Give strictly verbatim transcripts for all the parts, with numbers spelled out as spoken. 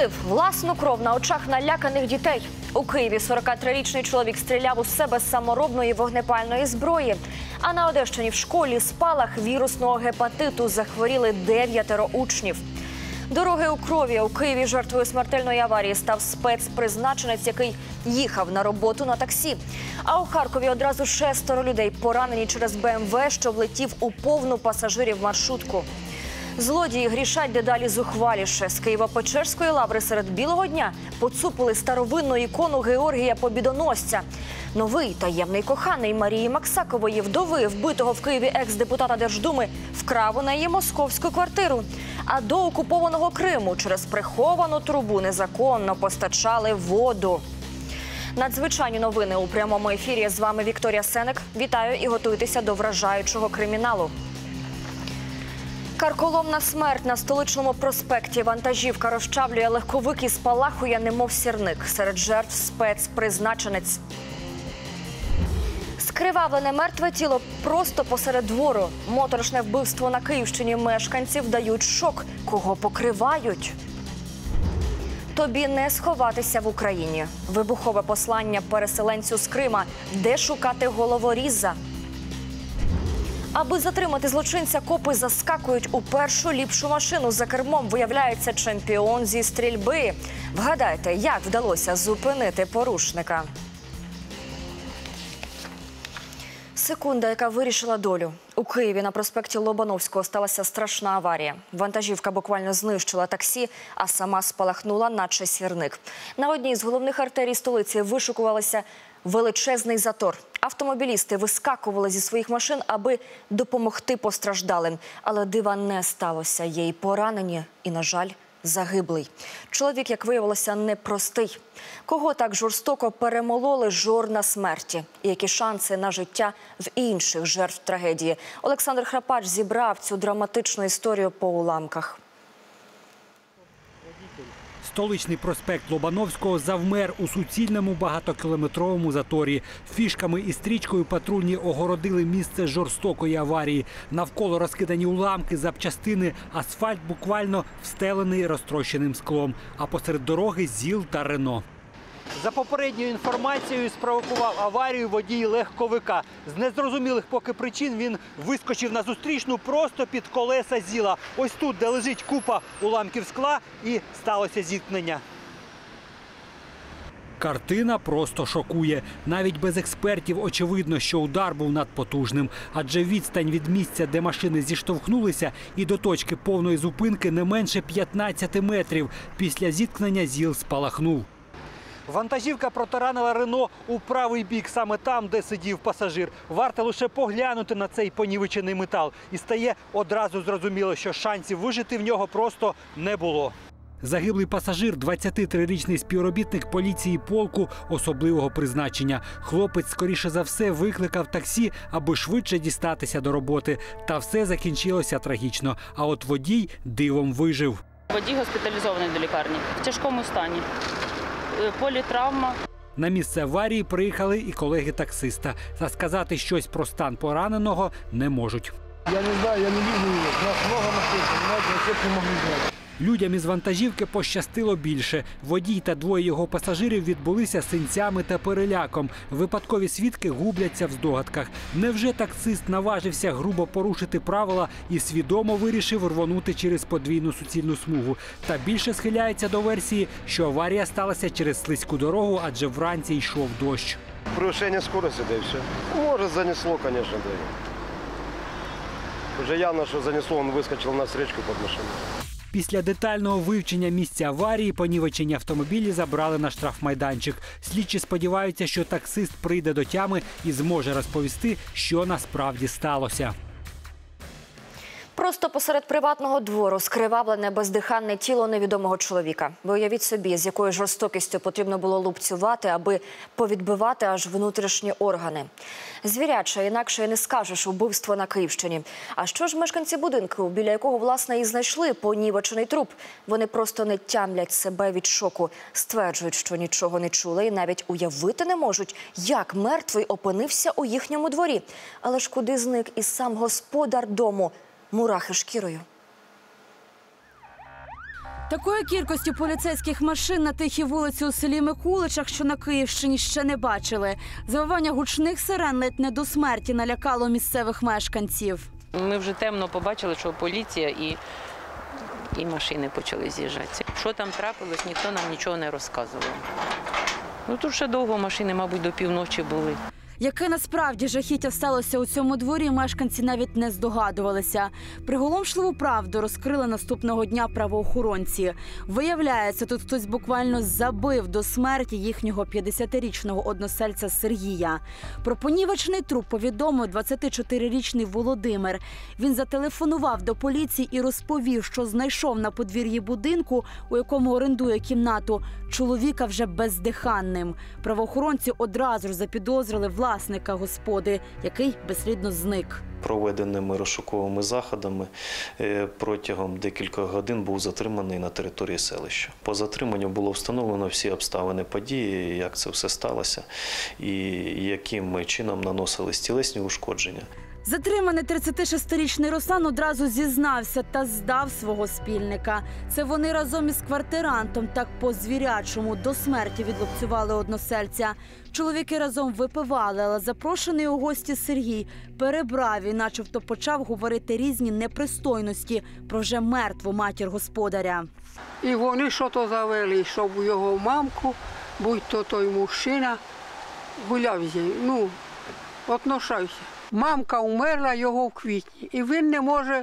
Пролив власну кров на очах наляканих дітей. У Києві сорокатрирічний чоловік стріляв у себе з саморобної вогнепальної зброї. А на Одещині в школі спалах вірусного гепатиту захворіли дев'ятеро учнів. Дороги у крові. У Києві жертвою смертельної аварії став спецпризначенець, який їхав на роботу на таксі. А у Харкові одразу шестеро людей поранені через Бе Ем Ве, що влетів у повну пасажирів маршрутку. Злодії грішать дедалі зухваліше. З Києво-Печерської лаври серед білого дня поцупили старовинну ікону Георгія Побідоносця. Новий таємний коханий Марії Максакової, вдови вбитого в Києві екс-депутата Держдуми, вкрав у неї московську квартиру. А до окупованого Криму через приховану трубу незаконно постачали воду. Надзвичайні новини у прямому ефірі. З вами Вікторія Сенек. Вітаю і готуйтеся до вражаючого криміналу. Карколомна смерть на Столичному проспекті. Вантажівка розчавлює легковик і спалахує, немов сірник. Серед жертв спецпризначенець. Скривавлене мертве тіло просто посеред двору. Моторошне вбивство на Київщині. Мешканців дають шок. Кого покривають? Тобі не сховатися в Україні. Вибухове послання переселенцю з Крима. Де шукати головоріза? Аби затримати злочинця, копи заскакують у першу ліпшу машину. За кермом виявляється чемпіон зі стрільби. Вгадайте, як вдалося зупинити порушника? Секунда, яка вирішила долю. У Києві на проспекті Лобановського сталася страшна аварія. Вантажівка буквально знищила таксі, а сама спалахнула, наче сірник. На одній з головних артерій столиці вишукувалася величезний затор. Автомобілісти вискакували зі своїх машин, аби допомогти постраждалим. Але дива не сталося. Є й поранені, і, на жаль, загиблий. Чоловік, як виявилося, непростий. Кого так жорстоко перемололи жорна смерті? І які шанси на життя в інших жертв трагедії? Олександр Храпач зібрав цю драматичну історію по уламках. Столичний проспект Лобановського завмер у суцільному багатокілометровому заторі. Фішками і стрічкою патрульні огородили місце жорстокої аварії. Навколо розкидані уламки, запчастини, асфальт буквально встелений розтрощеним склом. А посеред дороги ЗІЛ та Рено. За попередньою інформацією, спровокував аварію водій легковика. З незрозумілих поки причин він вискочив на зустрічну просто під колеса ЗІЛа. Ось тут, де лежить купа уламків скла, і сталося зіткнення. Картина просто шокує. Навіть без експертів очевидно, що удар був надпотужним. Адже відстань від місця, де машини зіштовхнулися, і до точки повної зупинки не менше п'ятнадцяти метрів. Після зіткнення ЗІЛ спалахнув. Вантажівка протаранила Рено у правий бік, саме там, де сидів пасажир. Варто лише поглянути на цей понівечений метал. І стає одразу зрозуміло, що шансів вижити в нього просто не було. Загиблий пасажир – двадцятитрирічний співробітник поліції полку особливого призначення. Хлопець, скоріше за все, викликав таксі, аби швидше дістатися до роботи. Та все закінчилося трагічно. А от водій дивом вижив. Водій госпіталізований до лікарні в тяжкому стані. Політравма. На місце аварії приїхали і колеги таксиста. Та сказати щось про стан пораненого не можуть. Я не знаю, я не вижу його. У нас много машин, понимаете, на всіх не могли знати. Людям із вантажівки пощастило більше. Водій та двоє його пасажирів відбулися синцями та переляком. Випадкові свідки губляться в здогадках. Невже таксист наважився грубо порушити правила і свідомо вирішив рвонути через подвійну суцільну смугу? Та більше схиляється до версії, що аварія сталася через слизьку дорогу, адже вранці йшов дощ. Превышение скорости, да и все. Может, занесло, конечно, да. Уже явно, что занесло, он выскочил на встречку под машину. Після детального вивчення місця аварії понівечені автомобілі забрали на штрафмайданчик. Слідчі сподіваються, що таксист прийде до тями і зможе розповісти, що насправді сталося. Просто посеред приватного двору скривавлене бездиханне тіло невідомого чоловіка. Ви уявіть собі, з якою жорстокістю потрібно було лупцювати, аби повідбивати аж внутрішні органи. Звіряче, інакше і не скажеш, убивство на Київщині. А що ж мешканці будинку, біля якого, власне, і знайшли понівечений труп? Вони просто не тямлять себе від шоку. Стверджують, що нічого не чули і навіть уявити не можуть, як мертвий опинився у їхньому дворі. Але ж куди зник і сам господар дому? Мурахи шкірою. Такої кількості поліцейських машин на тихій вулиці у селі Микуличах, що на Київщині, ще не бачили. Завивання гучних сирен ледь не до смерті налякало місцевих мешканців. Ми вже темно побачили, що поліція і, і машини почали з'їжджатися. Що там трапилось, ніхто нам нічого не розказував. Ну тут ще довго машини, мабуть, до півночі були. Яке насправді жахіття сталося у цьому дворі, мешканці навіть не здогадувалися. Приголомшливу правду розкрили наступного дня правоохоронці. Виявляється, тут хтось буквально забив до смерті їхнього п'ятдесятирічного односельця Сергія. Про понівечений труп повідомив двадцятичотирирічний Володимир. Він зателефонував до поліції і розповів, що знайшов на подвір'ї будинку, у якому орендує кімнату, чоловіка вже бездиханним. Правоохоронці одразу ж запідозрили власника господи, який безслідно зник. Проведеними розшуковими заходами протягом декількох годин був затриманий на території селища. По затриманню було встановлено всі обставини події, як це все сталося і яким чином наносились тілесні ушкодження. Затриманий тридцятишестирічний Руслан одразу зізнався та здав свого спільника. Це вони разом із квартирантом так по-звірячому до смерті відлупцювали односельця. Чоловіки разом випивали, але запрошений у гості Сергій перебрав і начебто почав говорити різні непристойності про вже мертву матір господаря. І вони що-то завели, щоб його мамку, будь-то той мужчина, гуляв з нею, ну, отношався. Мамка умерла його в квітні, і він не може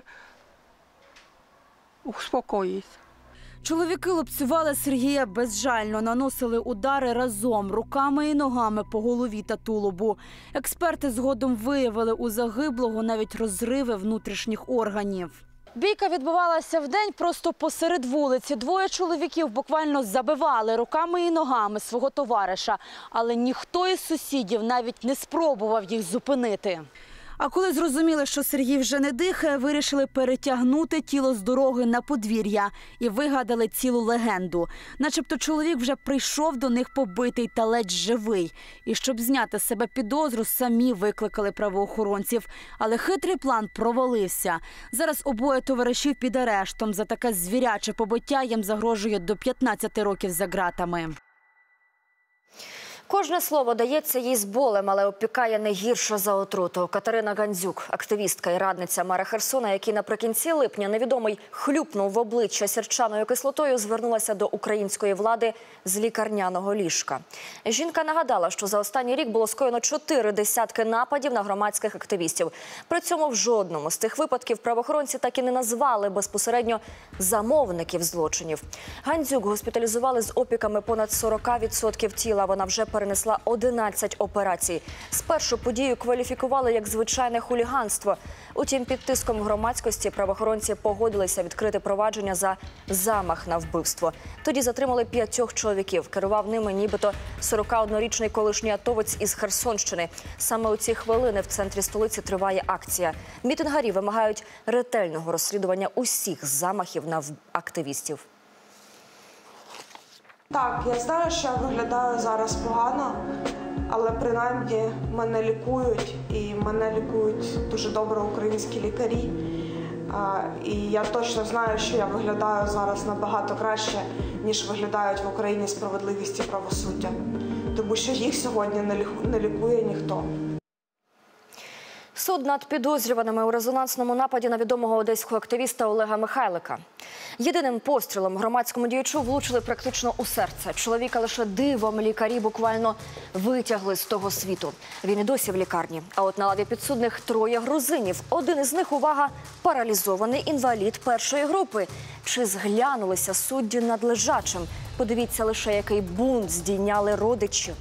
успокоїтися. Чоловіки лупцювали Сергія безжально, наносили удари разом, руками і ногами по голові та тулубу. Експерти згодом виявили у загиблого навіть розриви внутрішніх органів. Бійка відбувалася вдень просто посеред вулиці. Двоє чоловіків буквально забивали руками і ногами свого товариша, але ніхто із сусідів навіть не спробував їх зупинити. А коли зрозуміли, що Сергій вже не дихає, вирішили перетягнути тіло з дороги на подвір'я і вигадали цілу легенду. Начебто чоловік вже прийшов до них побитий та ледь живий. І щоб зняти з себе підозру, самі викликали правоохоронців. Але хитрий план провалився. Зараз обоє товаришів під арештом. За таке звіряче побиття їм загрожує до п'ятнадцяти років за ґратами. Кожне слово дається їй з болем, але опікає не гірше за отруту. Катерина Гандзюк, активістка і радниця мера Херсона, який наприкінці липня невідомий хлюпнув в обличчя сірчаною кислотою, звернулася до української влади з лікарняного ліжка. Жінка нагадала, що за останній рік було скоєно чотири десятки нападів на громадських активістів. При цьому в жодному з тих випадків правоохоронці так і не назвали безпосередньо замовників злочинів. Гандзюк госпіталізували з опіками понад сорока відсотків тіла. Вона вже перенесла одинадцять операцій. Спершу подію кваліфікували як звичайне хуліганство. Утім, під тиском громадськості правоохоронці погодилися відкрити провадження за замах на вбивство. Тоді затримали п'ятьох чоловіків. Керував ними нібито сорокаоднорічний колишній атовець із Херсонщини. Саме у ці хвилини в центрі столиці триває акція. Мітингарі вимагають ретельного розслідування усіх замахів на активістів. Так, я знаю, що я виглядаю зараз погано, але принаймні мене лікують, і мене лікують дуже добре українські лікарі. І я точно знаю, що я виглядаю зараз набагато краще, ніж виглядають в Україні справедливість і правосуддя. Тому що їх сьогодні не лікує ніхто. Суд над підозрюваними у резонансному нападі на відомого одеського активіста Олега Михайлика. Єдиним пострілом громадському діячу влучили практично у серце. Чоловіка лише дивом лікарі буквально витягли з того світу. Він і досі в лікарні. А от на лаві підсудних троє грузинів. Один із них, увага, паралізований інвалід першої групи. Чи зглянулися судді над лежачим? Подивіться лише, який бунт здійняли родичі.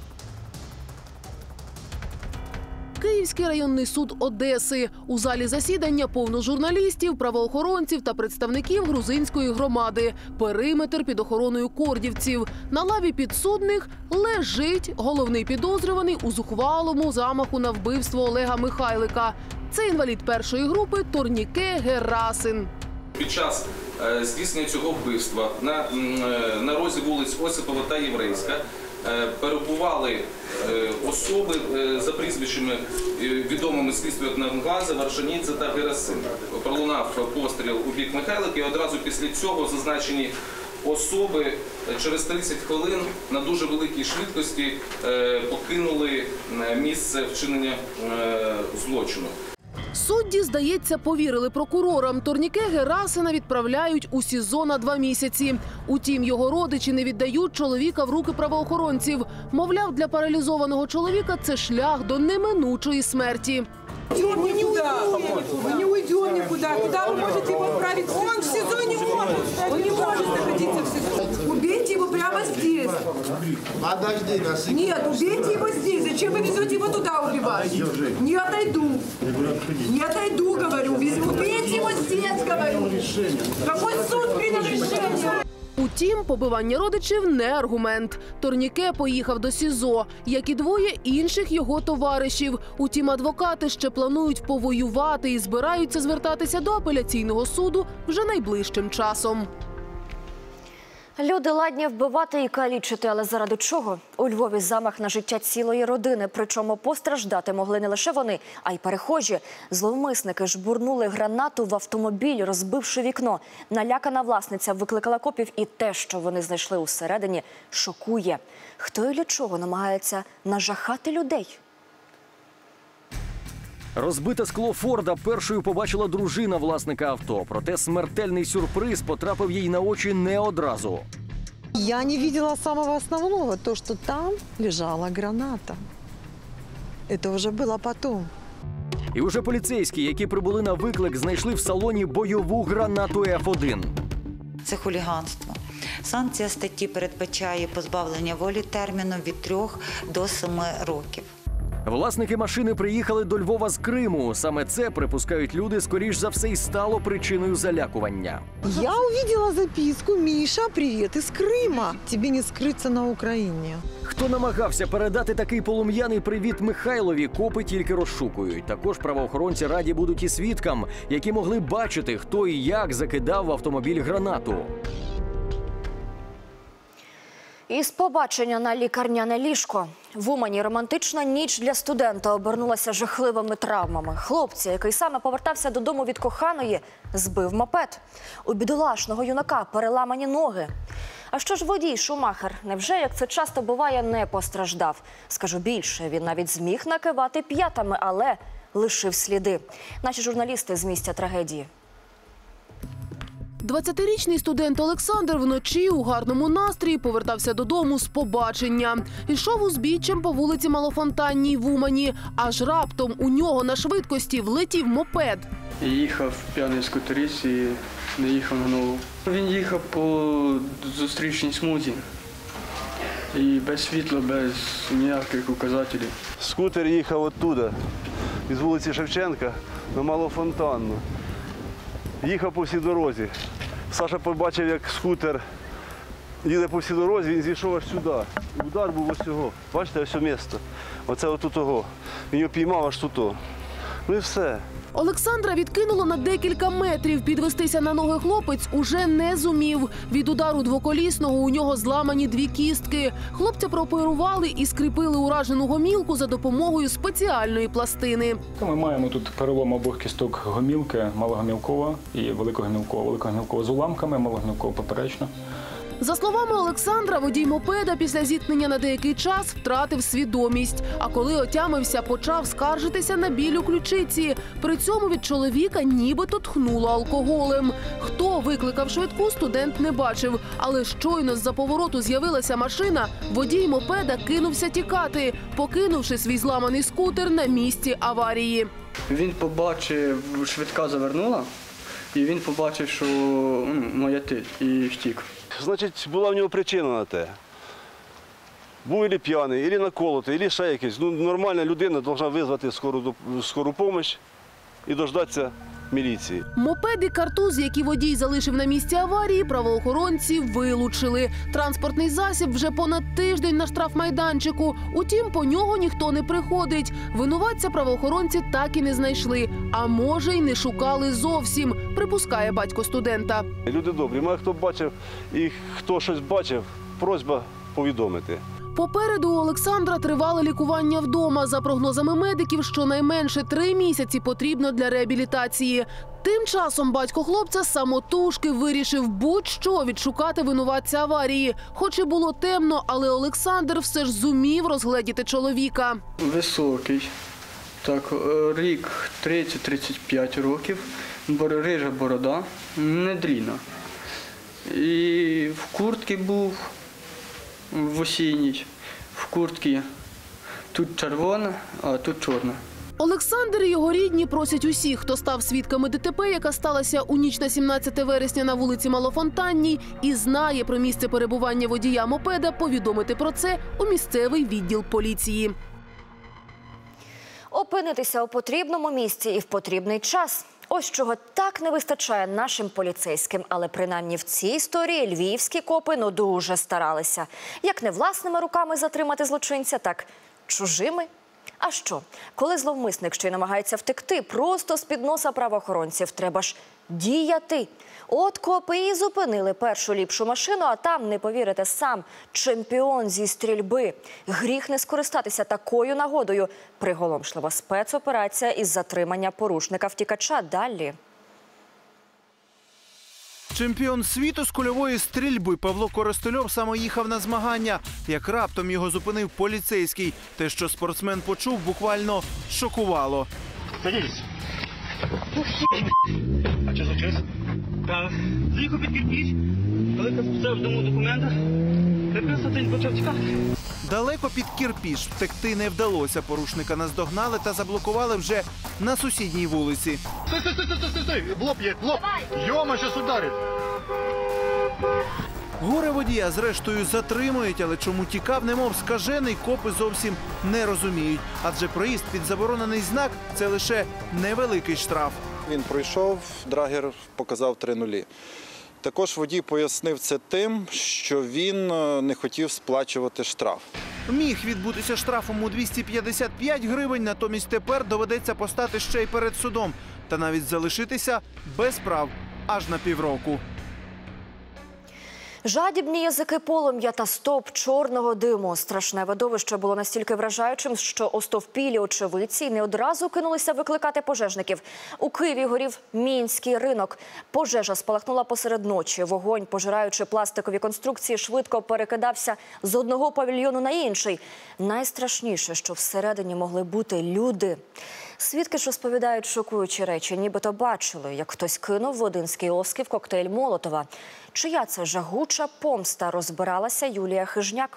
Київський районний суд Одеси. У залі засідання повно журналістів, правоохоронців та представників грузинської громади. Периметр під охороною кордівців. На лаві підсудних лежить головний підозрюваний у зухвалому замаху на вбивство Олега Михайлика. Це інвалід першої групи Торніке Герасин. Під час е, здійснення цього вбивства на, е, на розі вулиць Осипова та Єврейська перебували особи за прізвищами відомими слідству як Навнгаза, Варшанідзе та Герасин. Пролунав постріл у бік Михайлика і одразу після цього зазначені особи через тридцять хвилин на дуже великій швидкості покинули місце вчинення злочину. Судді, здається, повірили прокурорам. Турніке Герасина відправляють у СІЗО на два місяці. Утім, його родичі не віддають чоловіка в руки правоохоронців. Мовляв, для паралізованого чоловіка це шлях до неминучої смерті. Мы не уйдем, мы не уйдем никуда. Куда вы можете его отправить? Он в СИЗО не может. Он не может находиться в СИЗО. Убейте его прямо здесь. Подожди, нас. Нет, убейте его здесь. Зачем вы везете его туда убивать? Не отойду. Не отойду, говорю. Убейте его здесь, говорю. Какой суд принял решение? Утім, побивання родичів – не аргумент. Турніке поїхав до СІЗО, як і двоє інших його товаришів. Утім, адвокати ще планують повоювати і збираються звертатися до апеляційного суду вже найближчим часом. Люди ладні вбивати і калічити, але заради чого? У Львові замах на життя цілої родини. Причому постраждати могли не лише вони, а й перехожі. Зловмисники жбурнули гранату в автомобіль, розбивши вікно. Налякана власниця викликала копів, і те, що вони знайшли усередині, шокує. Хто і для чого намагається нажахати людей? Розбите скло Форда першою побачила дружина власника авто. Проте смертельний сюрприз потрапив їй на очі не одразу. Я не видела самого основного, то, что там лежала граната. Это уже было потом. І уже поліцейські, які прибули на виклик, знайшли в салоні бойову гранату Еф один. Це хуліганство. Санкція статті передбачає позбавлення волі терміном від трьох до семи років. Власники машини приїхали до Львова з Криму. Саме це, припускають люди, скоріш за все й стало причиною залякування. Я увидела записку: «Миша, привет из Крыма. Тебе не скрыться на Україні». Хто намагався передати такий полум'яний привіт Михайлові, копи тільки розшукують. Також правоохоронці раді будуть і свідкам, які могли бачити, хто і як закидав в автомобіль гранату. Із побачення на лікарняне ліжко. В Умані романтична ніч для студента обернулася жахливими травмами. Хлопця, який саме повертався додому від коханої, збив мопед. У бідолашного юнака переламані ноги. А що ж водій Шумахер? Невже, як це часто буває, не постраждав? Скажу більше, він навіть зміг накивати п'ятами, але лишив сліди. Наші журналісти з місця трагедії. двадцятирічний студент Олександр вночі у гарному настрої повертався додому з побачення. Ішов узбіччям по вулиці Малофонтанній в Умані. Аж раптом у нього на швидкості влетів мопед. Я їхав п'яний скутерист і не їхав на ногу. Він їхав по зустрічній смузі. І без світла, без ніяких указателів. Скутер їхав оттуда, із вулиці Шевченка на Малофонтанну. Їхав по всій дорозі. Саша побачив, як скутер їде по всій дорозі, він зійшов аж сюди. Удар був ось цього. Бачите, ось місце. Оце отут того. Він його піймав аж тут. Ну і все. Олександра відкинуло на декілька метрів. Підвестися на ноги хлопець уже не зумів. Від удару двоколісного у нього зламані дві кістки. Хлопця прооперували і скріпили уражену гомілку за допомогою спеціальної пластини. Ми маємо тут перелом обох кісток гомілки, малогомілкова і великогомілкова. Великогомілкова з уламками, малогомілкова поперечно. За словами Олександра, водій мопеда після зіткнення на деякий час втратив свідомість. А коли отямився, почав скаржитися на біль у ключиці. При цьому від чоловіка нібито тхнуло алкоголем. Хто викликав швидку, студент не бачив. Але щойно з-за повороту з'явилася машина, водій мопеда кинувся тікати, покинувши свій зламаний скутер на місці аварії. Він побачив, швидка завернула, і він побачив, що маятить, і втік. Значить, була в нього причина на те. Був або п'яний, або наколотий, або ще якийсь. Ну, нормальна людина повинна визвати скору, скору допомогу і дождатися міліції. Мопед і картуз, які водій залишив на місці аварії, правоохоронці вилучили. Транспортний засіб вже понад тиждень на штрафмайданчику. Утім, по нього ніхто не приходить. Винуватця правоохоронці так і не знайшли. А може, й не шукали зовсім, припускає батько студента. Люди добрі, має хто бачив і хто щось бачив, просьба повідомити. Попереду у Олександра тривале лікування вдома. За прогнозами медиків, щонайменше три місяці потрібно для реабілітації. Тим часом батько хлопця самотужки вирішив будь-що відшукати винуватця аварії. Хоч і було темно, але Олександр все ж зумів розгледіти чоловіка. Високий, так, рік тридцять-тридцять п'ять років, рижа борода, недріна. І в куртці був, в осінній, в куртці тут червона, а тут чорна. Олександр і його рідні просять усіх, хто став свідками ДТП, яка сталася у ніч на сімнадцяте вересня на вулиці Малофонтанній і знає про місце перебування водія мопеда, повідомити про це у місцевий відділ поліції. Опинитися у потрібному місці і в потрібний час. Ось чого так не вистачає нашим поліцейським. Але принаймні в цій історії львівські копи ну дуже старалися. Як не власними руками затримати злочинця, так чужими. А що? Коли зловмисник ще й намагається втекти просто з-під носа правоохоронців, треба ж діяти. От копи і зупинили першу ліпшу машину, а там, не повірите, сам чемпіон зі стрільби. Гріх не скористатися такою нагодою. Приголомшлива спецоперація із затримання порушника-втікача. Далі. Чемпіон світу з кульової стрільби Павло Коростельов саме їхав на змагання. Як раптом його зупинив поліцейський. Те, що спортсмен почув, буквально шокувало. Садись. А що случилось? Так, заїхав під кирпіч, коли взяв дому документи, приписав день почав тікати. Далеко під кирпіч втекти не вдалося. Порушника наздогнали та заблокували вже на сусідній вулиці. Стой, стой, стой, стой, стой, стой, в лоб є, в лоб. Йома, щас ударить. Горе водія зрештою затримують, але чому тікав, немов скажений, копи зовсім не розуміють. Адже проїзд під заборонений знак – це лише невеликий штраф. Він пройшов, драгер показав три нулі. Також водій пояснив це тим, що він не хотів сплачувати штраф. Міг відбутися штрафом у двісті п'ятдесят п'ять гривень, натомість тепер доведеться постати ще й перед судом. Та навіть залишитися без прав аж на півроку. Жадібні язики полум'я та стовп чорного диму. Страшне видовище було настільки вражаючим, що остовпілі очевидці не одразу кинулися викликати пожежників. У Києві горів Мінський ринок. Пожежа спалахнула посеред ночі. Вогонь, пожираючи пластикові конструкції, швидко перекидався з одного павільйону на інший. Найстрашніше, що всередині могли бути люди. Свідки ж розповідають шокуючі речі, нібито бачили, як хтось кинув в один з кіосків коктейль Молотова. Чия це жагуча помста, розбиралася Юлія Хижняк.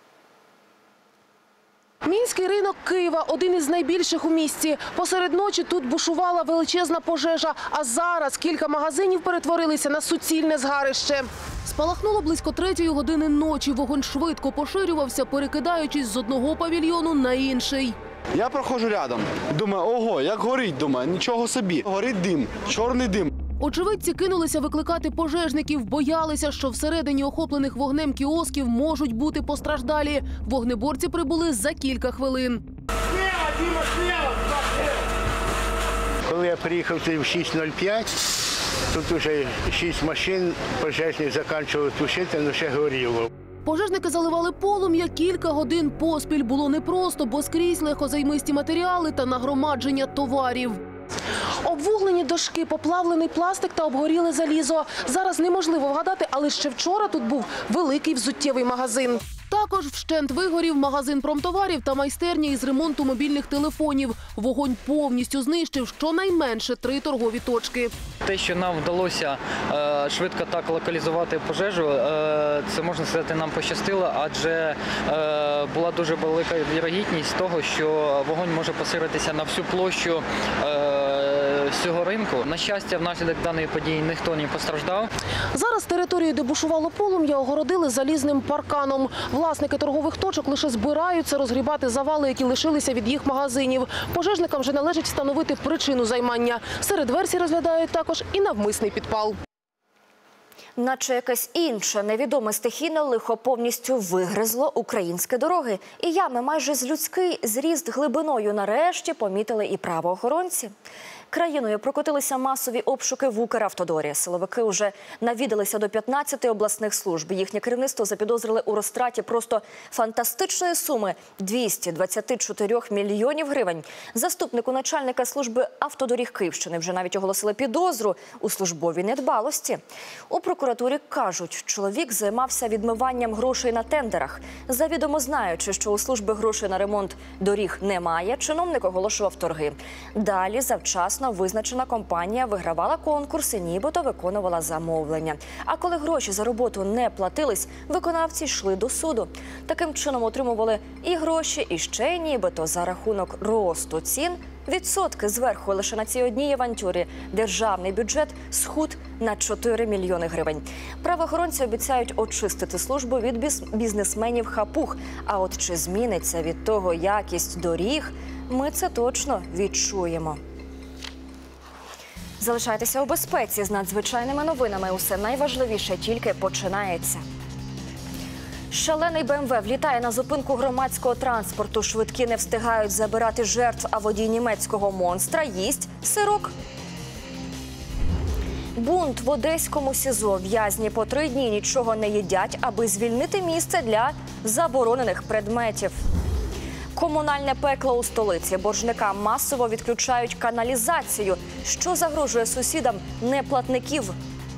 Мінський ринок Києва – один із найбільших у місті. Посеред ночі тут бушувала величезна пожежа, а зараз кілька магазинів перетворилися на суцільне згарище. Спалахнуло близько третьої години ночі. Вогонь швидко поширювався, перекидаючись з одного павільйону на інший. Я проходжу рядом. Думаю, ого, як горить, думаю, нічого собі. Горить дим, чорний дим. Очевидці кинулися викликати пожежників, боялися, що всередині охоплених вогнем кіосків можуть бути постраждалі. Вогнеборці прибули за кілька хвилин. Коли я приїхав в шість нуль п'ять, тут вже шість машин пожежних закінчували тушити, але ще горіло. Пожежники заливали полум'я кілька годин поспіль. Було непросто, бо скрізь легкозаймисті матеріали та нагромадження товарів. Обвуглені дошки, поплавлений пластик та обгоріле залізо. Зараз неможливо вгадати, але ще вчора тут був великий взуттєвий магазин. Також вщент вигорів магазин промтоварів та майстерня із ремонту мобільних телефонів. Вогонь повністю знищив щонайменше три торгові точки. Те, що нам вдалося е, швидко так локалізувати пожежу, е, це, можна сказати, нам пощастило, адже е, була дуже велика вірогідність того, що вогонь може поширитися на всю площу е, всього ринку. На щастя, внаслідок даної події ніхто не постраждав. Зараз територію, де бушувало полум'я, огородили залізним парканом. Власники торгових точок лише збираються розгрібати завали, які лишилися від їх магазинів. Пожежникам вже належить встановити причину займання. Серед версій розглядають також і навмисний підпал. Наче якесь інше невідоме стихійне лихо повністю вигризло українські дороги. І ями майже з людський зріст глибиною нарешті помітили і правоохоронці. Країною прокотилися масові обшуки в Укравтодорі. Силовики вже навідалися до п'ятнадцяти обласних служб. Їхнє керівництво запідозрили у розтраті просто фантастичної суми – двісті двадцять чотири мільйонів гривень. Заступнику начальника служби автодоріг Київщини вже навіть оголосили підозру у службовій недбалості. У прокуратурі кажуть, чоловік займався відмиванням грошей на тендерах. Завідомо знаючи, що у служби грошей на ремонт доріг немає, чиновник оголошував торги. Далі завчасно визначена компанія вигравала конкурси, нібито виконувала замовлення. А коли гроші за роботу не платились, виконавці йшли до суду. Таким чином отримували і гроші, і ще й нібито за рахунок росту цін відсотки зверху. Лише на цій одній авантюрі державний бюджет схуд на чотири мільйони гривень. Правоохоронці обіцяють очистити службу від бізнесменів-хапух. А от чи зміниться від того якість доріг, ми це точно відчуємо. Залишайтеся у безпеці з надзвичайними новинами. Усе найважливіше тільки починається. Шалений БМВ влітає на зупинку громадського транспорту. Швидкі не встигають забирати жертв, а водій німецького монстра їсть сирок. Бунт в одеському СІЗО. В'язні по три дні нічого не їдять, аби звільнити місце для заборонених предметів. Комунальне пекло у столиці. Боржникам масово відключають каналізацію. Що загрожує сусідам неплатників?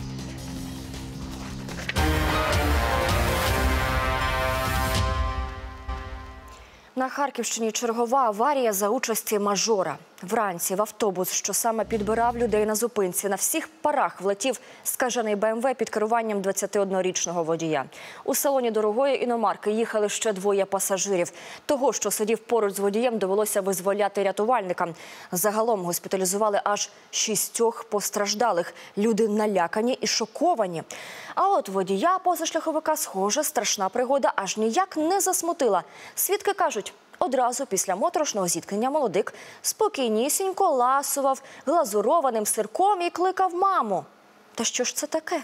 На Харківщині чергова аварія за участі мажора. Вранці в автобус, що саме підбирав людей на зупинці, на всіх парах влетів скажений БМВ під керуванням двадцятиоднорічного водія. У салоні дорогої іномарки їхали ще двоє пасажирів. Того, що сидів поруч з водієм, довелося визволяти рятувальникам. Загалом госпіталізували аж шістьох постраждалих. Люди налякані і шоковані. А от водія позашляховика, схоже, страшна пригода аж ніяк не засмутила. Свідки кажуть, одразу після моторошного зіткнення молодик спокійнісінько ласував глазурованим сирком і кликав маму. Та що ж це таке?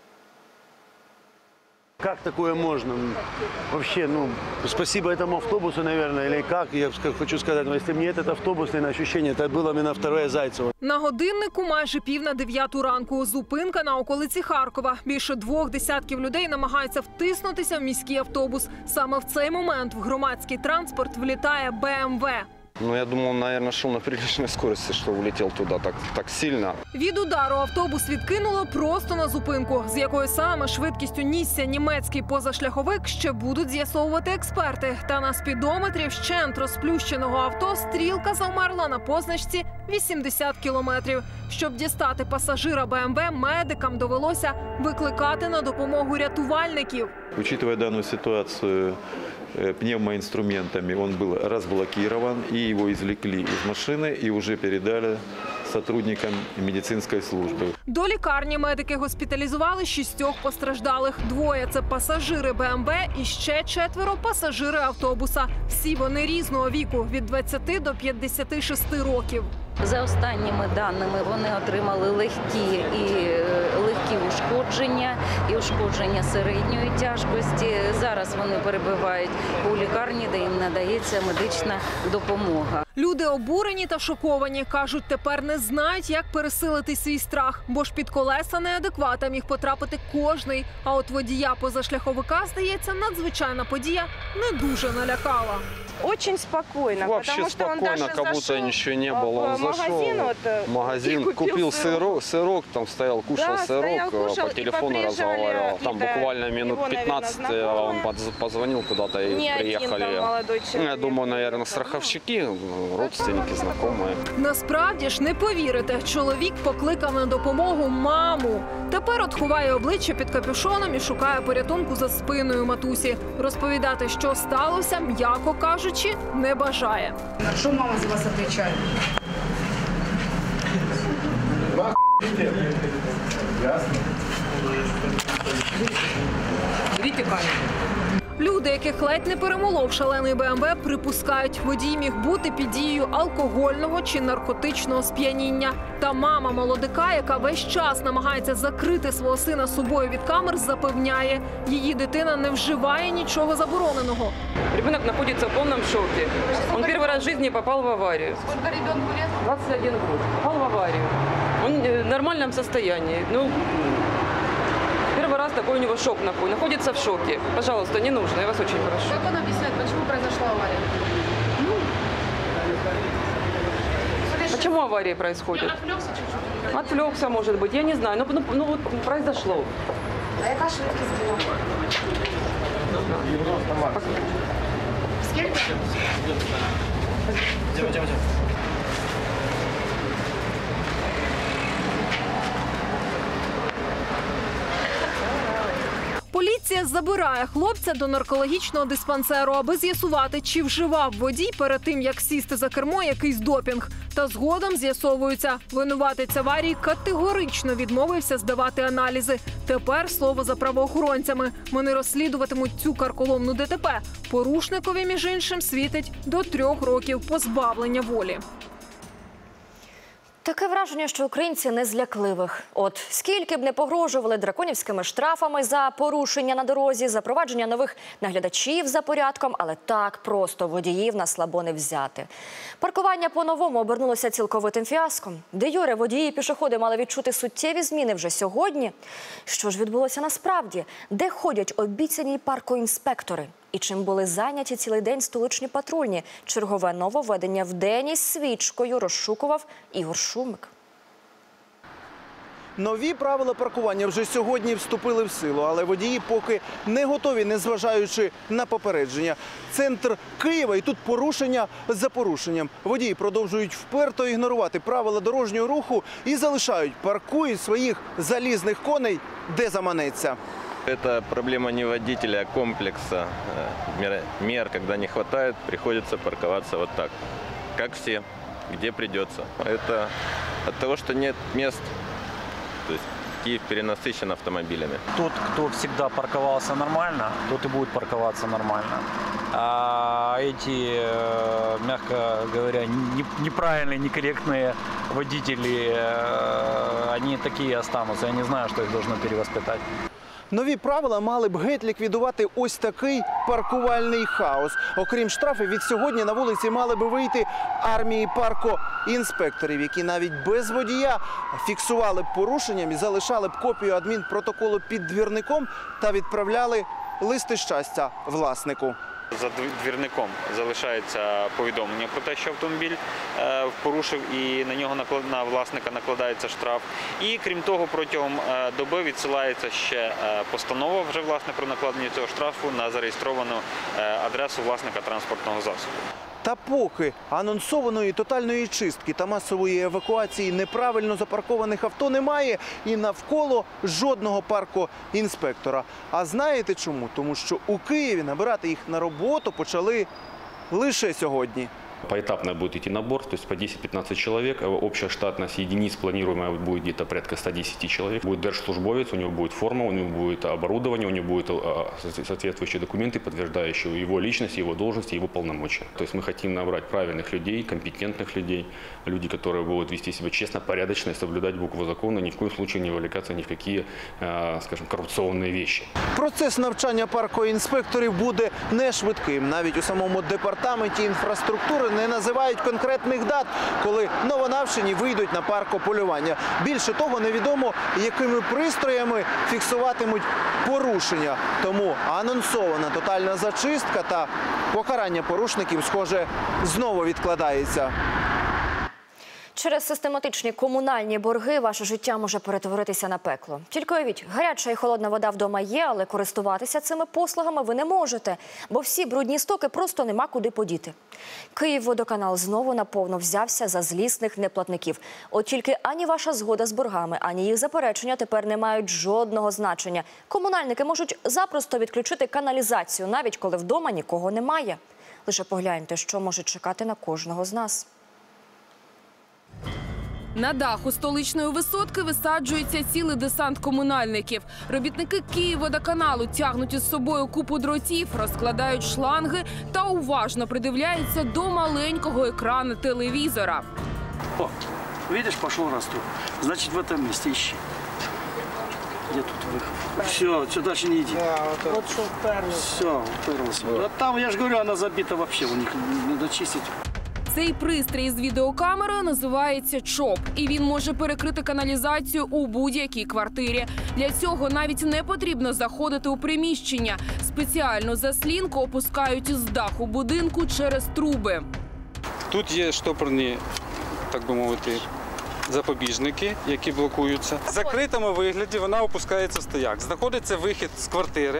Как такое можно? Вообще, ну, спасибо этому автобусу, наверное, или как, я хочу сказать, но если мне этот автобусный на ощущение, это было именно второе Зайцево. На годиннику майже пів на дев'яту ранку. Зупинка на околиці Харкова. Більше двох десятків людей намагаються втиснутися в міський автобус. Саме в цей момент в громадський транспорт влітає БМВ. Ну, я думал, наверное, шел на приличной скорости, что улетел туда так, так сильно. Від удару автобус відкинуло просто на зупинку. З якою саме швидкістю нісся німецький позашляховик, ще будуть з'ясовувати експерти. Та на спідометрі вщент розплющеного авто стрілка завмерла на позначці вісімдесят кілометрів. Щоб дістати пасажира БМВ, медикам довелося викликати на допомогу рятувальників. Учитывая данную ситуацию, пневмоинструментами он был разблокирован, и его извлекли из машины и уже передали сотрудникам медицинской службы. До лікарні медики госпіталізували шістьох постраждалих. Двоє – це пасажири БМВ і ще четверо – пасажири автобуса. Всі вони різного віку – від двадцяти до п'ятдесяти шести років. За останніми даними, вони отримали легкі і легкі ушкодження і ушкодження середньої тяжкості. Зараз вони перебувають у лікарні, де їм надається медична допомога. Люди обурені та шоковані. Кажуть, тепер не знають, як пересилити свій страх. Бо ж під колеса неадеквата міг потрапити кожний. А от водія позашляховика, здається, надзвичайна подія не дуже налякала. Очень спокойно, Вообще потому что спокойно, он даже как будто зашел ничего не было. Он в магазин, зашел вот, в магазин, купил, купил сырок. сырок, сырок, там стоял, кушал Да, сырок, стоял, кушал, по телефону разговаривал. Там буквально минут его, пятнадцать наверное, он позвонил куда-то и Не один приехали. там молодой Ну, человек. я думаю, наверное, страховщики, родственники, знакомые. Насправді ж, не повірите, чоловік покликав на допомогу маму. Тепер от ховає обличчя під капюшоном і шукає порятунку за спиною матусі. Розповідати, що сталося, м'яко кажучи, не бажає. Что мама за вас отвечает? Ясно. Берите камеру. Люди, яких ледь не перемолов шалений Бе Ем Ве, припускають, водій міг бути під дією алкогольного чи наркотичного сп'яніння. Та мама молодика, яка весь час намагається закрити свого сина собою від камер, запевняє, її дитина не вживає нічого забороненого. Ребенок находится в полном шоке. Он первый раз в жизни попал в аварию. Сколько ребенку лет? двадцать один год. Попал в аварию. Он в нормальном состоянии. Ну, первый раз такой у него шок находится. Находится в шоке. Пожалуйста, не нужно, я вас очень прошу. Как он объясняет, почему произошла авария? Почему аварии происходят? Отвлекся чуть-чуть. Отвлекся, может быть, я не знаю. Ну, ну, ну вот произошло. А яка швидкість була? Скільки? Поліція забирає хлопця до наркологічного диспансеру, аби з'ясувати, чи вживав водій перед тим, як сісти за кермо, якийсь допінг. Та згодом з'ясовується, винуватець аварії категорично відмовився здавати аналізи. Тепер слово за правоохоронцями. Вони розслідуватимуть цю карколомну Де Те Пе. Порушникові, між іншим, світить до трьох років позбавлення волі. Таке враження, що українці не злякливих. От скільки б не погрожували драконівськими штрафами за порушення на дорозі, запровадження нових наглядачів за порядком, але так просто водіїв на слабо не взяти. Паркування по-новому обернулося цілковитим фіаском. Де юре водії і пішоходи мали відчути суттєві зміни вже сьогодні. Що ж відбулося насправді? Де ходять обіцяні паркоінспектори? І чим були зайняті цілий день столичні патрульні? Чергове нововведення вдень із свічкою розшукував Ігор Шумик. Нові правила паркування вже сьогодні вступили в силу, але водії поки не готові, незважаючи на попередження. Центр Києва і тут порушення за порушенням. Водії продовжують вперто ігнорувати правила дорожнього руху і залишають, паркують своїх залізних коней, де заманеться. Это проблема не водителя, а комплекса мер, мер. Когда не хватает, приходится парковаться вот так, как все, где придется. Это от того, что нет мест, то есть Киев перенасыщен автомобилями. Тот, кто всегда парковался нормально, тот и будет парковаться нормально. А эти, мягко говоря, неправильные, некорректные водители, они такие останутся. Я не знаю, что их должно перевоспитать. Нові правила мали б геть ліквідувати ось такий паркувальний хаос. Окрім штрафів, від сьогодні на вулиці мали би вийти армії паркоінспекторів, які навіть без водія фіксували б порушенням і залишали б копію адмінпротоколу під двірником та відправляли листи щастя власнику. За двірником залишається повідомлення про те, що автомобіль порушив і на нього, на власника, накладається штраф. І крім того, протягом доби відсилається ще постанова вже власне про накладення цього штрафу на зареєстровану адресу власника транспортного засобу. Та поки анонсованої тотальної чистки та масової евакуації неправильно запаркованих авто немає і навколо жодного паркоінспектора. А знаєте чому? Тому що у Києві набирати їх на роботу почали лише сьогодні. Поэтапно будет идти набор, то есть по десять-пятнадцать человек. Общая штатность единиц планируемая будет где-то порядка ста десяти человек. Будет держслужбовец, у него будет форма, у него будет оборудование, у него будут соответствующие документы, подтверждающие его личность, его должность, его полномочия. То есть мы хотим набрать правильных людей, компетентных людей, люди, которые будут вести себя честно, порядочно и соблюдать букву закона, ни в коем случае не вовлекаться ни в какие, скажем, коррупционные вещи. Процес навчання паркоінспекторів буде не швидким. Навіть у самому департаменті інфраструктури не називають конкретних дат, коли новонавчені вийдуть на паркополювання. Більше того, невідомо, якими пристроями фіксуватимуть порушення. Тому анонсована тотальна зачистка та покарання порушників, схоже, знову відкладається. Через систематичні комунальні борги ваше життя може перетворитися на пекло. Тільки уявіть, гаряча і холодна вода вдома є, але користуватися цими послугами ви не можете, бо всі брудні стоки просто нема куди подіти. Київводоканал знову наповно взявся за злісних неплатників. От тільки ані ваша згода з боргами, ані їх заперечення тепер не мають жодного значення. Комунальники можуть запросто відключити каналізацію, навіть коли вдома нікого немає. Лише погляньте, що може чекати на кожного з нас. На даху столичної висотки висаджується цілий десант комунальників. Робітники Київводоканалу тягнуть із собою купу дротів, розкладають шланги та уважно придивляються до маленького екрану телевізора. О, видишь, пошло расту. Значит, в этом месте ищи. Где тут выход? Все, все, дальше не иди. Да, вот, вот что уперлось. Все, уперлось. Вот там, я же говорю, она забита вообще, у них надо чистить. Цей пристрій з відеокамерою називається ЧОП, і він може перекрити каналізацію у будь-якій квартирі. Для цього навіть не потрібно заходити у приміщення. Спеціальну заслінку опускають із даху будинку через труби. Тут є штопорні, так би мовити, запобіжники, які блокуються. В закритому вигляді вона опускається в стояк. Знаходиться вихід з квартири,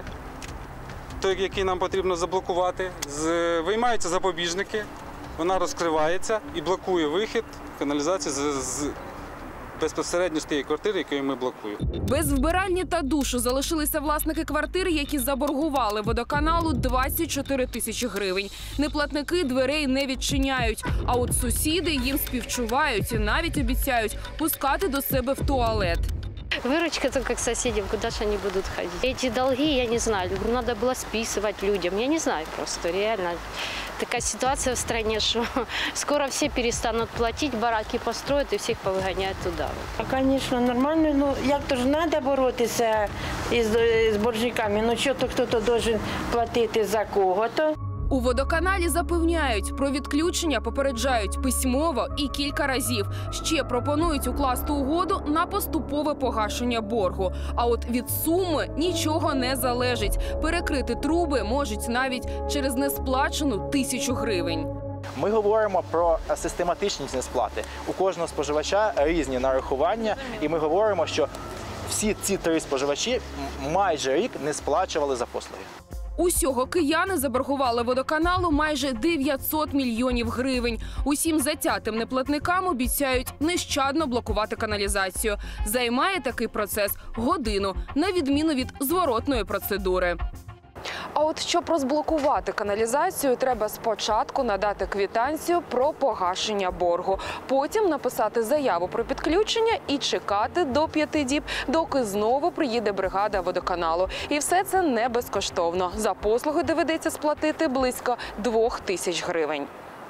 той, який нам потрібно заблокувати. Виймаються запобіжники. Вона розкривається і блокує вихід каналізації з, з безпосередньо з тієї квартири, яку ми блокуємо. Без вбиральні та душу залишилися власники квартир, які заборгували водоканалу двадцять чотири тисячі гривень. Неплатники дверей не відчиняють, а от сусіди їм співчувають і навіть обіцяють пускати до себе в туалет. Выручка только к соседям, куда же они будут ходить. Эти долги, я не знаю, надо было списывать людям, я не знаю просто, реально. Такая ситуация в стране, что скоро все перестанут платить, бараки построят и всех повыгоняют туда. Конечно, нормально, ну як-то ж треба боротися із, з боржниками, ну що-то хтось должен платити за кого-то. У водоканалі запевняють, про відключення попереджають письмово і кілька разів. Ще пропонують укласти угоду на поступове погашення боргу. А от від суми нічого не залежить. Перекрити труби можуть навіть через несплачену тисячу гривень. Ми говоримо про систематичність несплати. У кожного споживача різні нарахування, і ми говоримо, що всі ці три споживачі майже рік не сплачували за послуги. Усього кияни заборгували водоканалу майже дев'ятсот мільйонів гривень. Усім затятим неплатникам обіцяють нещадно блокувати каналізацію. Займає такий процес годину, на відміну від зворотної процедури. А от щоб розблокувати каналізацію, треба спочатку надати квитанцію про погашення боргу, потім написати заяву про підключення і чекати до п'яти діб, доки знову приїде бригада водоканалу. І все це не безкоштовно. За послуги доведеться сплатити близько двох тисяч гривень.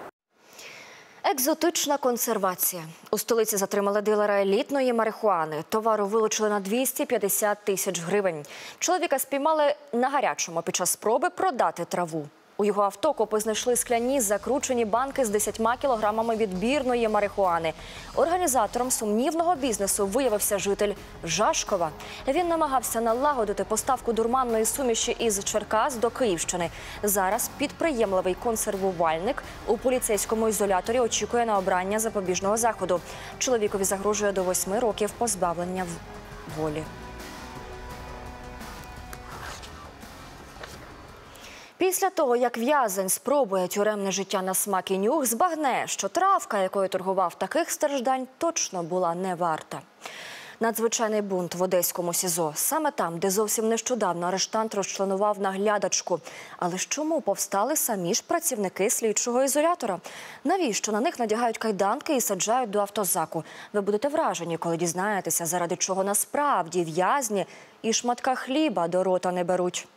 Екзотична консервація. У столиці затримали дилера елітної марихуани. Товару вилучили на двісті п'ятдесят тисяч гривень. Чоловіка спіймали на гарячому під час спроби продати траву. У його авто копи знайшли скляні закручені банки з десятьма кілограмами відбірної марихуани. Організатором сумнівного бізнесу виявився житель Жашкова. Він намагався налагодити поставку дурманної суміші із Черкас до Київщини. Зараз підприємливий консервувальник у поліцейському ізоляторі очікує на обрання запобіжного заходу. Чоловікові загрожує до восьми років позбавлення волі. Після того, як в'язень спробує тюремне життя на смак і нюх, збагне, що травка, якою торгував, таких страждань точно була не варта. Надзвичайний бунт в одеському СІЗО. Саме там, де зовсім нещодавно арештант розчленував наглядачку. Але ж чому повстали самі ж працівники слідчого ізолятора? Навіщо на них надягають кайданки і саджають до автозаку? Ви будете вражені, коли дізнаєтеся, заради чого насправді в'язні і шматка хліба до рота не беруть.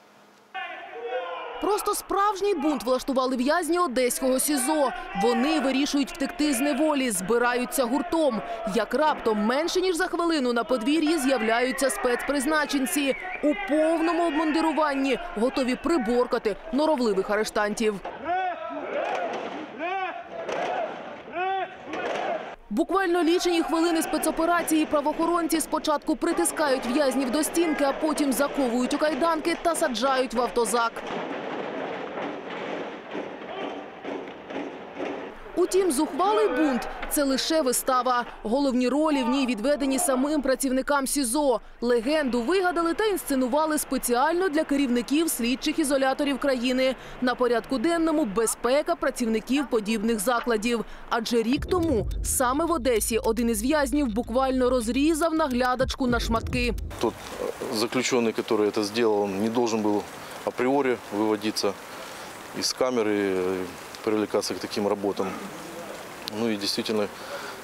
Просто справжній бунт влаштували в'язні одеського СІЗО. Вони вирішують втекти з неволі, збираються гуртом. Як раптом менше ніж за хвилину на подвір'ї з'являються спецпризначенці у повному обмундируванні, готові приборкати норовливих арештантів. Буквально лічені хвилини спецоперації правоохоронці спочатку притискають в'язнів до стінки, а потім заковують у кайданки та саджають в автозак. Утім, зухвалий бунт – це лише вистава. Головні ролі в ній відведені самим працівникам СІЗО. Легенду вигадали та інсценували спеціально для керівників слідчих ізоляторів країни. На порядку денному – безпека працівників подібних закладів. Адже рік тому саме в Одесі один із в'язнів буквально розрізав наглядачку на шматки. Тот заключений, який це зробив, не должен був апріорі виводитися із камери, привлекаться к таким работам. Ну и действительно,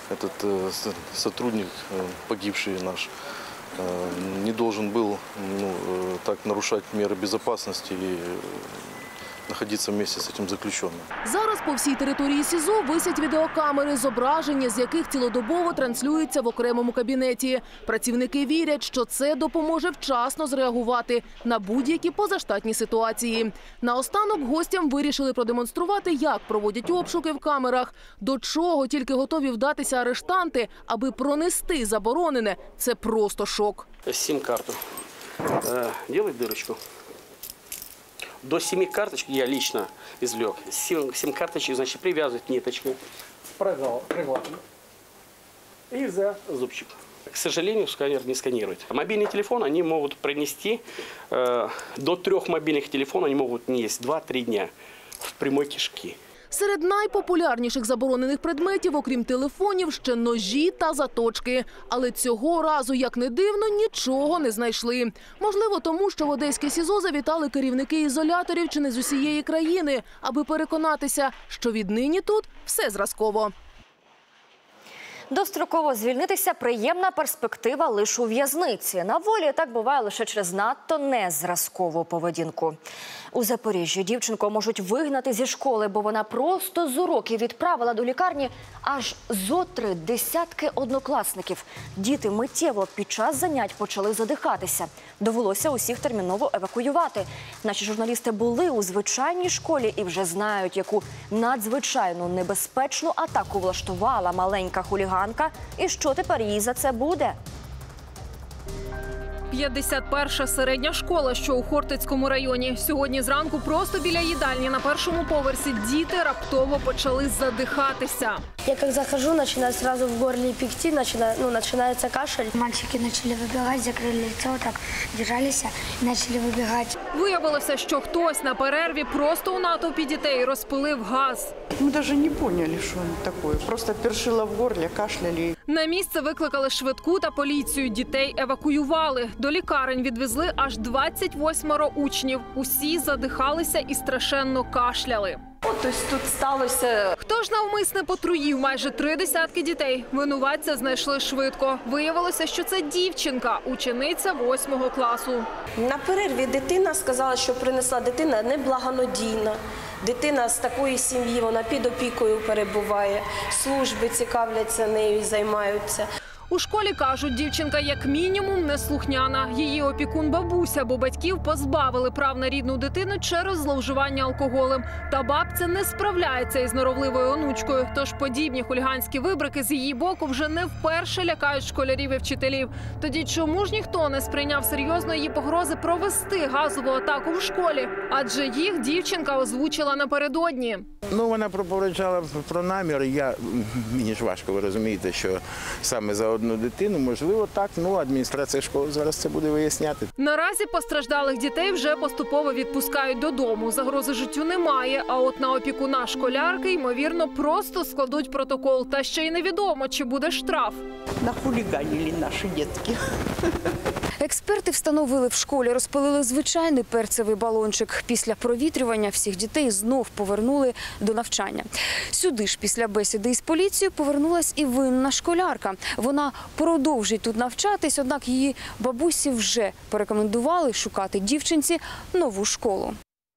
этот э, сотрудник, э, погибший наш, э, не должен был ну, э, так нарушать меры безопасности и знаходитися вместе з цим заключеним. Зараз по всій території СІЗО висять відеокамери, зображення з яких цілодобово транслюються в окремому кабінеті. Працівники вірять, що це допоможе вчасно зреагувати на будь-які позаштатні ситуації. Наостанок гостям вирішили продемонструвати, як проводять обшуки в камерах, до чого тільки готові вдатися арештанти, аби пронести заборонене. Це просто шок. Сим-карту. Делай дырочку. До семи карточек я лично извлек. Семь, семь карточек, значит, привязывать ниточкой, проглатывать и за зубчик. К сожалению, сканер не сканирует. Мобильный телефон они могут пронести, э, до трех мобильных телефонов они могут нести два-три дня в прямой кишке. Серед найпопулярніших заборонених предметів, окрім телефонів, ще ножі та заточки. Але цього разу, як не дивно, нічого не знайшли. Можливо, тому, що в одеське СІЗО завітали керівники ізоляторів чи не з усієї країни, аби переконатися, що віднині тут все зразково. Достроково звільнитися – приємна перспектива лише у в'язниці. На волі так буває лише через надто незразкову поведінку. У Запоріжжі дівчинку можуть вигнати зі школи, бо вона просто з уроків відправила до лікарні аж зо три десятки однокласників. Діти миттєво під час занять почали задихатися. Довелося усіх терміново евакуювати. Наші журналісти були у звичайній школі і вже знають, яку надзвичайну небезпечну атаку влаштувала маленька хуліганка і що тепер їй за це буде. п'ятдесят перша середня школа, що у Хортицькому районі. Сьогодні зранку просто біля їдальні на першому поверсі діти раптово почали задихатися. Я как захожу, начинаю сразу в горле пекти, начинаю, ну, начинается кашель. Мальчики начали выбегать, закрыли лицо, вот так держались и начали выбегать. Виявилося, що хтось на перерві просто у натовпі дітей розпилив газ. Мы даже не поняли, что это такое. Просто першило в горле, кашляли. На місце викликали швидку та поліцію. Дітей евакуювали. До лікарень відвезли аж двадцять восьмеро учнів. Усі задихалися і страшенно кашляли. Ось тут сталося. Хто ж навмисне потруїв майже три десятки дітей? Винуватця знайшли швидко. Виявилося, що це дівчинка, учениця восьмого класу. На перерві дитина сказала, що принесла дитина неблагонадійна. Дитина з такої сім'ї, вона під опікою перебуває. Служби цікавляться нею і займаються. У школі кажуть, дівчинка як мінімум неслухняна. Її опікун бабуся, бо батьків позбавили прав на рідну дитину через зловживання алкоголем. Та бабця не справляється із норовливою онучкою. Тож подібні хуліганські вибрики з її боку вже не вперше лякають школярів і вчителів. Тоді чому ж ніхто не сприйняв серйозно її погрози провести газову атаку в школі? Адже їх дівчинка озвучила напередодні. Ну, вона попереджала про намір. Я, мені ж важко, ви розумієте, що саме за одну дитину, можливо, так. Ну, адміністрація школи зараз це буде виясняти. Наразі постраждалих дітей вже поступово відпускають додому. Загрози життю немає, а от на опікуна школярки, ймовірно, просто складуть протокол. Та ще й невідомо, чи буде штраф. Нахуліганили наші дітки. Експерти встановили, в школі розпилили звичайний перцевий балончик. Після провітрювання всіх дітей знов повернули до навчання. Сюди ж після бесіди із поліцією повернулась і винна школярка. Вона продовжить тут навчатись, однак її бабусі вже порекомендували шукати дівчинці нову школу.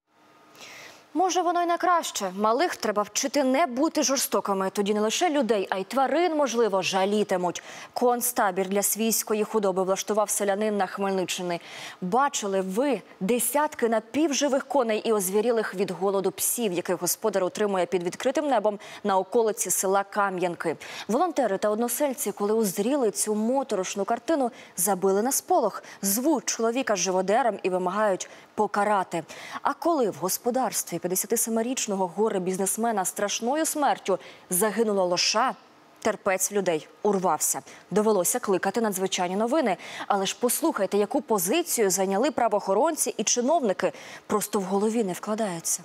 Може, воно й на краще. Малих треба вчити не бути жорстокими. Тоді не лише людей, а й тварин, можливо, жалітимуть. Концтабір для свійської худоби влаштував селянин на Хмельниччині. Бачили ви десятки напівживих коней і озвірілих від голоду псів, яких господар утримує під відкритим небом на околиці села Кам'янки. Волонтери та односельці, коли узріли цю моторошну картину, забили на сполох, звуть чоловіка живодером і вимагають покарати. А коли в господарстві п'ятдесятисемирічного горе-бізнесмена страшною смертю загинула лоша, терпець людей урвався. Довелося кликати надзвичайні новини. Але ж послухайте, яку позицію зайняли правоохоронці і чиновники. Просто в голові не вкладається.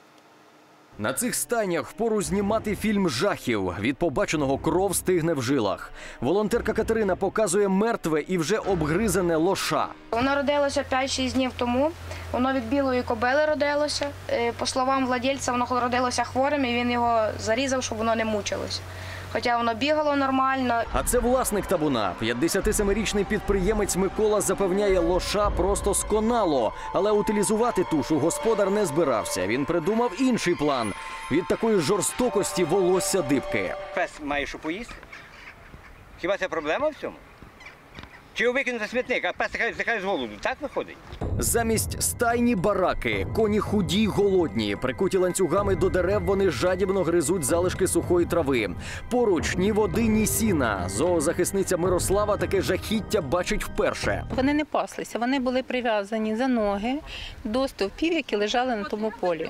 На цих стайнях впору знімати фільм жахів. Від побаченого кров стигне в жилах. Волонтерка Катерина показує мертве і вже обгризане лоша. Воно родилося п'ять-шість днів тому. Воно від білої кобили родилося. По словам владельця, воно родилося хворим, і він його зарізав, щоб воно не мучилося. хоча воно бігало нормально. А це власник табуна. п'ятдесятисемирічний підприємець Микола запевняє, лоша просто сконало. Але утилізувати тушу господар не збирався. Він придумав інший план. Від такої жорстокості волосся дибки. Пес має що поїсти? Хіба це проблема в цьому? Чи його викинути смітник, а пес здихає з голоду? Так виходить? Замість стайні бараки, коні худі й голодні. Прикуті ланцюгами до дерев, вони жадібно гризуть залишки сухої трави. Поруч ні води, ні сіна. Зоозахисниця Мирослава таке жахіття бачить вперше. Вони не паслися, вони були прив'язані за ноги до стовпів, які лежали на тому полі.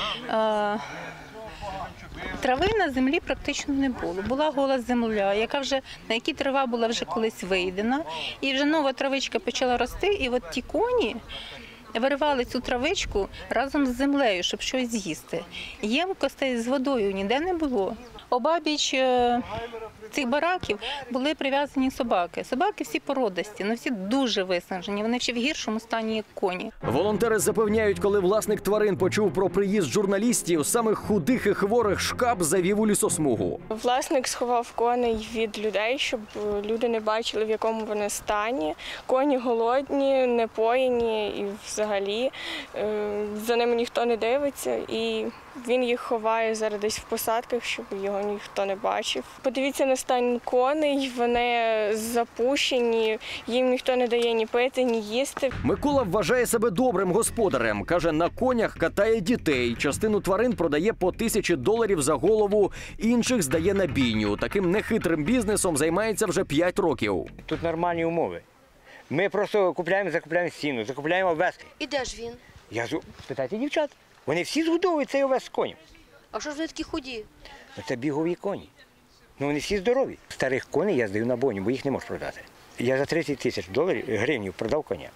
Трави на землі практично не було. Була гола земля, яка вже, на якій трава була вже колись вийдена. І вже нова травичка почала рости, і от ті коні виривали цю травичку разом з землею, щоб щось з'їсти. Ємкостей з водою ніде не було. Обабіч цих бараків були прив'язані собаки. Собаки всі породисті, але всі дуже виснажені, вони ще в гіршому стані, як коні. Волонтери запевняють, коли власник тварин почув про приїзд журналістів, самих худих і хворих шкаб завів у лісосмугу. Власник сховав коней від людей, щоб люди не бачили, в якому вони стані. Коні голодні, не поїні і взагалі за ними ніхто не дивиться. І він їх ховає зараз десь в посадках, щоб його ніхто не бачив. Подивіться на стан коней, вони запущені, їм ніхто не дає ні пити, ні їсти. Микола вважає себе добрим господарем. Каже, на конях катає дітей. Частину тварин продає по тисячі доларів за голову, інших здає на бійню. Таким нехитрим бізнесом займається вже п'ять років. Тут нормальні умови. Ми просто купляємо, закупляємо сіну, закупляємо овес. І де ж він? Я зу... Питайте дівчат. Вони всі згодовують цей овес з конем. А що ж вони такі худі? Це бігові коні. Ну вони всі здорові. Старих коней я здаю на бойню, бо їх не можу продати. Я за тридцять тисяч доларів, гривнів продав коня.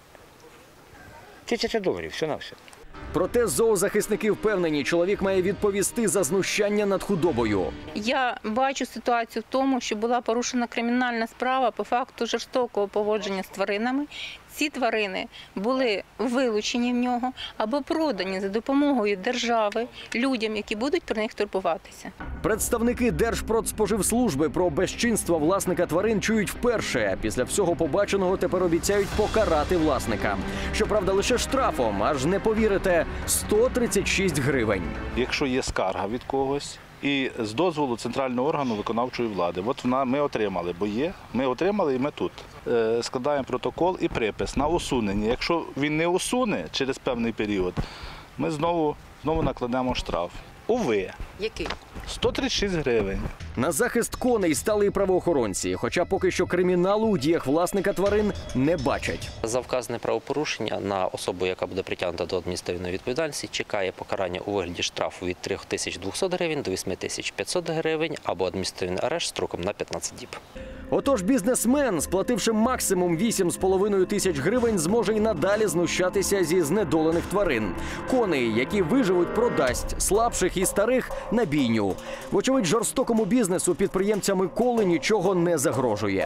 Тисяча доларів, все на все. Проте зоозахисники впевнені, чоловік має відповісти за знущання над худобою. Я бачу ситуацію в тому, що була порушена кримінальна справа по факту жорстокого поводження з тваринами. Ці тварини були вилучені в нього або продані за допомогою держави людям, які будуть про них турбуватися. Представники Держпродспоживслужби про безчинство власника тварин чують вперше. Після всього побаченого тепер обіцяють покарати власника. Щоправда, лише штрафом, аж не повірите, сто тридцять шість гривень. Якщо є скарга від когось, і з дозволу центрального органу виконавчої влади. От вона ми отримали, бо є, ми отримали і ми тут. Е, складаємо протокол і припис на усунення. Якщо він не усуне через певний період, ми знову, знову накладемо штраф. Уви. Який? сто тридцять шість гривень. На захист коней стали і правоохоронці, хоча поки що криміналу у діях власника тварин не бачать. За вказане правопорушення на особу, яка буде притягнута до адміністративної відповідальності, чекає покарання у вигляді штрафу від три тисячі двісті гривень до вісім тисяч п'ятсот гривень або адміністративний арешт строком на п'ятнадцять діб. Отож бізнесмен, сплативши максимум вісім з половиною тисяч гривень, зможе і надалі знущатися зі знедолених тварин. Коней, які виживуть, продасть, слабших і старих – на бійню. Вочевидь, жорстокому бізнесу підприємця Миколи нічого не загрожує.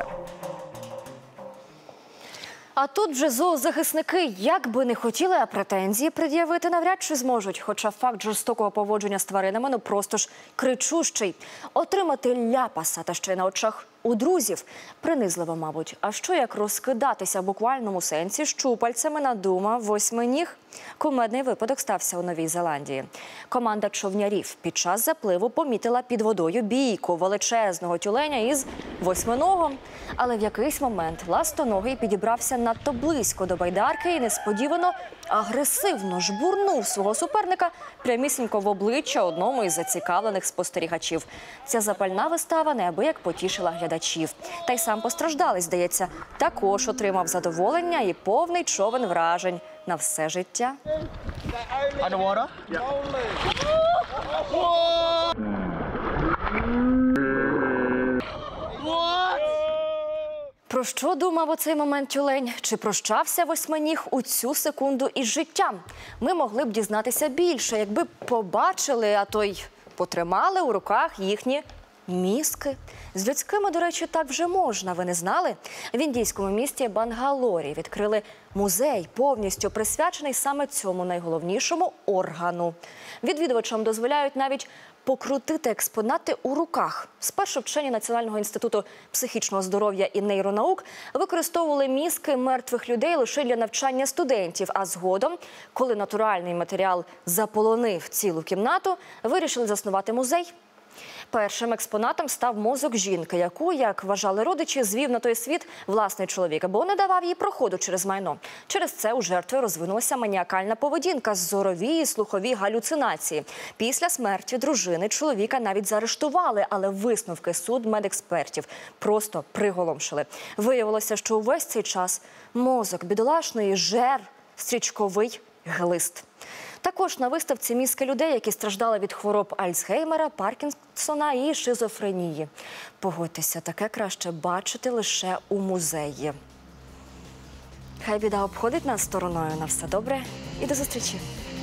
А тут вже зоозахисники, як би не хотіли, а претензії пред'явити навряд чи зможуть. Хоча факт жорстокого поводження з тваринами, ну просто ж кричущий. Отримати ляпаса, та ще й на очах у друзів. Принизливо, мабуть. А що як розкидатися в буквальному сенсі щупальцями надумав восьминіг? Кумедний випадок стався у Новій Зеландії. Команда човнярів під час запливу помітила під водою бійку величезного тюленя із восьминогом. Але в якийсь момент ластоногий підібрався надто близько до байдарки і несподівано агресивно жбурнув свого суперника прямісінько в обличчя одному із зацікавлених спостерігачів. Ця запальна вистава неабияк потішила глядачів. Та й сам постраждалий, здається, також отримав задоволення і повний човен вражень на все життя. Про що думав у цей момент тюлень? Чи прощався восьминіг у цю секунду із життям? Ми могли б дізнатися більше, якби побачили, а то й потримали у руках їхні мізки. З людськими, до речі, так вже можна, ви не знали? В індійському місті Бангалорі відкрили музей, повністю присвячений саме цьому найголовнішому органу. Відвідувачам дозволяють навіть покрутити експонати у руках. Спершу вчені Національного інституту психічного здоров'я і нейронаук використовували мізки мертвих людей лише для навчання студентів, а згодом, коли натуральний матеріал заполонив цілу кімнату, вирішили заснувати музей. Першим експонатом став мозок жінки, яку, як вважали родичі, звів на той світ власний чоловік, або не давав їй проходу через майно. Через це у жертви розвинулася маніакальна поведінка, зорові і слухові галюцинації. Після смерті дружини чоловіка навіть заарештували, але висновки судмедекспертів просто приголомшили. Виявилося, що увесь цей час мозок бідолашної жер стрічковий глист. Також на виставці мізки людей, які страждали від хвороб Альцгеймера, Паркінсона і шизофренії. Погодьтеся, таке краще бачити лише у музеї. Хай біда обходить нас стороною. На все добре і до зустрічі!